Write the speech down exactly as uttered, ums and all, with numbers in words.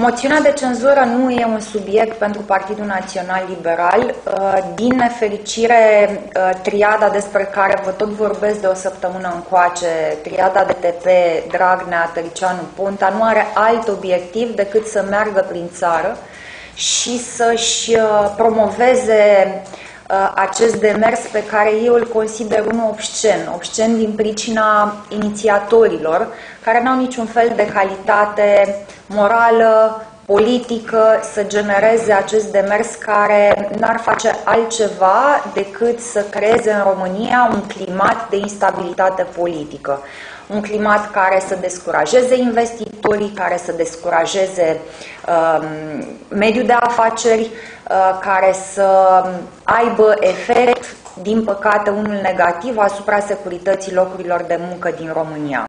Moțiunea de cenzură nu e un subiect pentru Partidul Național Liberal. Din nefericire, triada despre care vă tot vorbesc de o săptămână încoace, triada de T P, Dragnea, Tăricianu, Ponta, nu are alt obiectiv decât să meargă prin țară și să-și promoveze acest demers pe care eu îl consider unul obscen, obscen din pricina inițiatorilor, care n-au niciun fel de calitate morală, politică, să genereze acest demers care n-ar face altceva decât să creeze în România un climat de instabilitate politică. Un climat care să descurajeze investitorii, care să descurajeze uh, mediul de afaceri, uh, care să aibă efect, din păcate, unul negativ asupra securității locurilor de muncă din România.